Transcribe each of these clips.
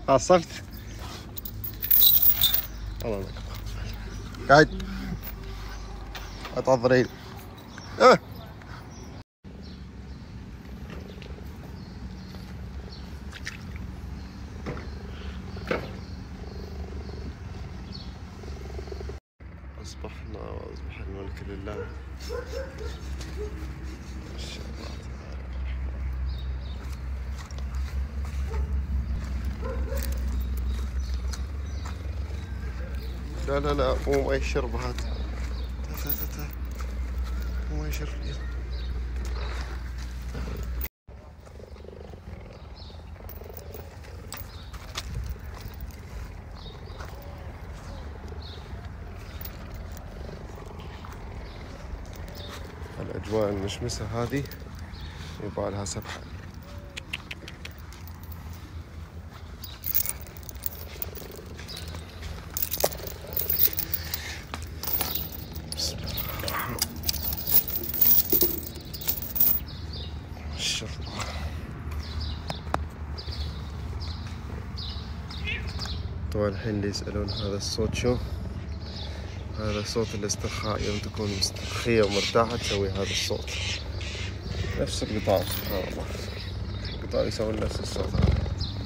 عصفت. والله قاعد اتعذرين. أصبحنا وأصبح الملك لله. ما شاء الله تعالى. لا لا لا، مو ماي الشرب هذا. تعال مو ماي الشرب. الأجواء المشمسة هذه يبغى لها سبحة. بسم الله الرحمن الرحيم. ما شاء الله. طبعا الحين اللي يسألون هذا الصوت شو؟ هذا صوت الاسترخاء. يوم تكون مسترخية ومرتاحة تسوي هذا الصوت. نفس القطار سبحان الله، القطار يسوون نفس الصوت هذا.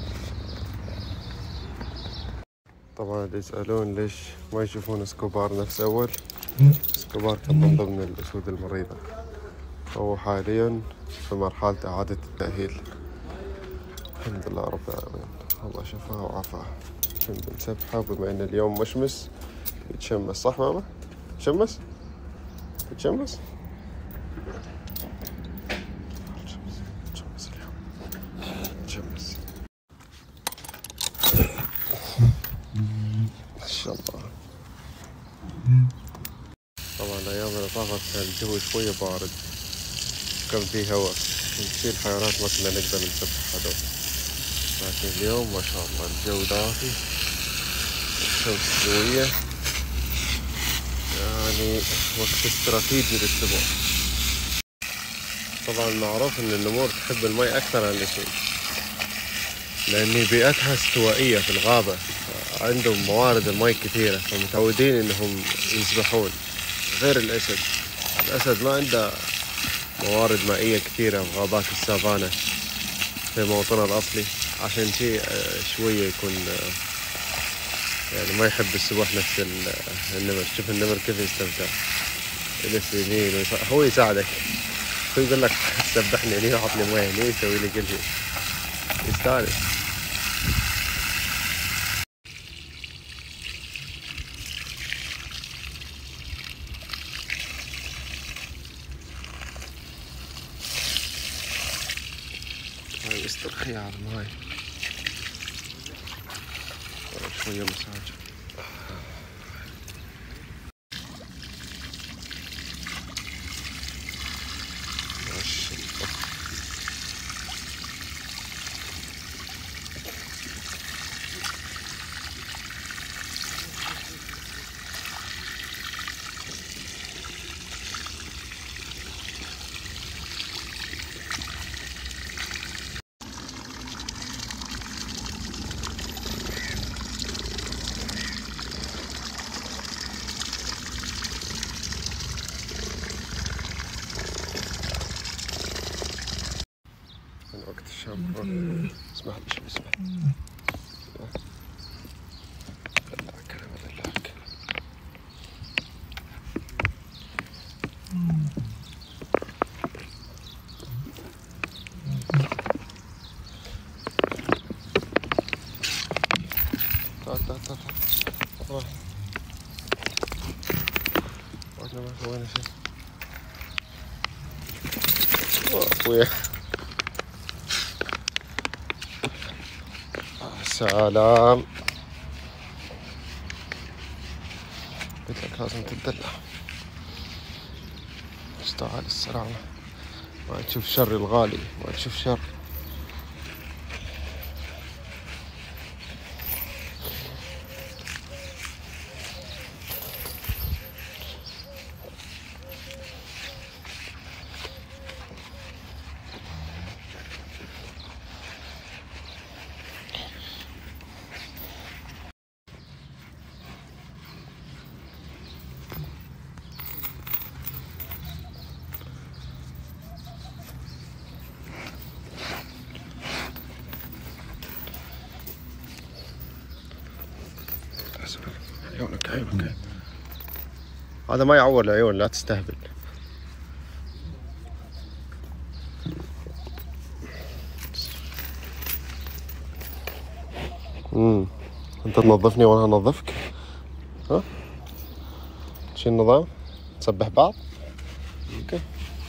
طبعا اللي يسألون ليش ما يشوفون اسكوبار نفس أول، اسكوبار كان من ضمن الأسود المريضة، هو حاليا في مرحلة إعادة التأهيل. الحمد لله رب العالمين، الله شفاه وعافاه. كنت بنسبحه بما إن اليوم مشمس يتشمس. صح ماما؟ تشمس؟ تشمس؟ تشمس اليوم، تشمس ما شاء الله. طبعا الأيام اللي طافت كان الجو شوية بارد، كان فيه هواء، نشيل الحيوانات ما كنا نقدر نسبح هذول. لكن اليوم ما شاء الله الجو دافي، الشمس قوية، يعني وقت استراتيجي للسباحة. طبعا معروف ان النمور تحب المي اكثر عن الاسود، لان بيئتها استوائية في الغابة، عندهم موارد المي كثيرة، فمتعودين انهم يسبحون. غير الاسد، الاسد ما عنده موارد مائية كثيرة في غابات السافانا في موطنه الاصلي، عشان شيء شوية يكون يعني ما يحب السباحة نفس النمر. شوف النمر كيف يستمتع، يلف يمين هو يساعدك، هو يقول لك سبحني هني وحط لي مويه هني، يسوي لي كل شيء، يستانس. هاي مسترخية على الماي، شوية مساج. ما شاء الله. من وقت الشام. اسمح لي شوي، اسمح لي. دلعك انا بدلعك. تعال تعال تعال روح. واحنا ما سوينا شيء. اخويا سلام. قلت لك لازم تدلع. استعال السلامة، ما تشوف شر الغالي، ما تشوف شر. عيونك عيونك. هذا ما يعور العيون، لا تستهبل. انت تنظفني وانا انظفك؟ ها؟ شو النظام؟ نسبح بعض؟ اوكي.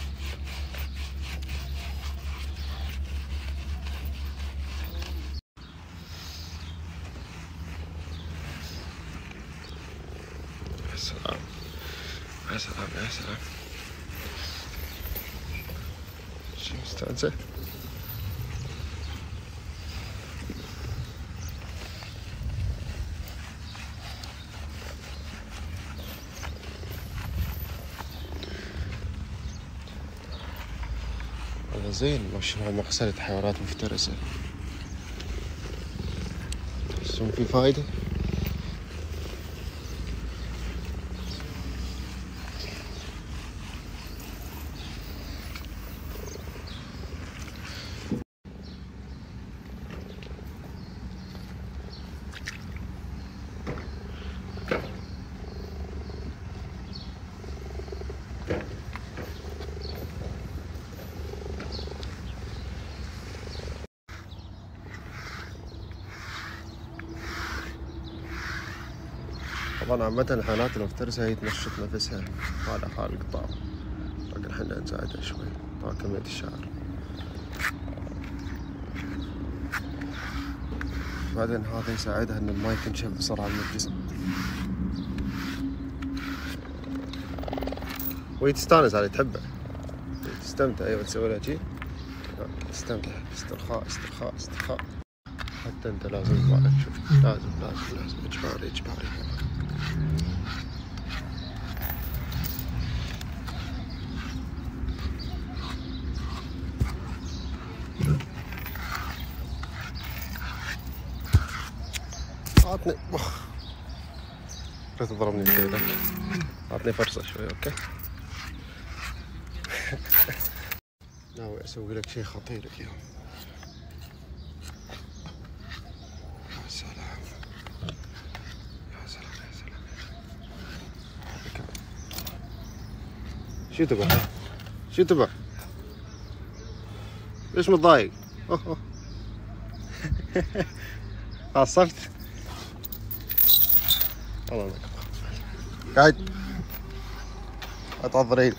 يا سلام يا سلام يا سلام. شو مستانسة؟ والله زين مشروع مغسلة حيوانات مفترسة. تحسون في فايدة؟ طبعا عامة الحيوانات المفترسة هي تنشط نفسها، هذا حال القطاع، لكن احنا نساعدها شوي. طبعا كمية الشعر. بعدين هذا يساعدها ان الماي تنشف بسرعة من الجسم، وهي تستانس عليه، تحبه، تستمتع. ايوه تسوي لها شي تستمتع. استرخاء استرخاء استرخاء. حتى انت لازم يبغالك، شوف، لازم اجباري اجباري. عطني لا تضربني بكيدك، عطني فرصة شوي. اوكي. ناوي اسوي لك شيء خطير اليوم. يا سلام يا سلام يا سلام. شو تبغى؟ شو تبغى؟ ليش متضايق؟ عصبت؟ والله انك قاعد اتعذر.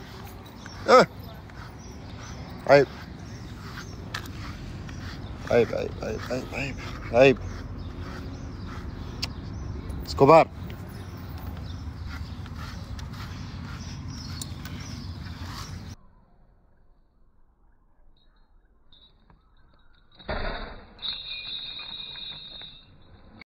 عيب عيب عيب عيب عيب عيب عيب. اسكوبار.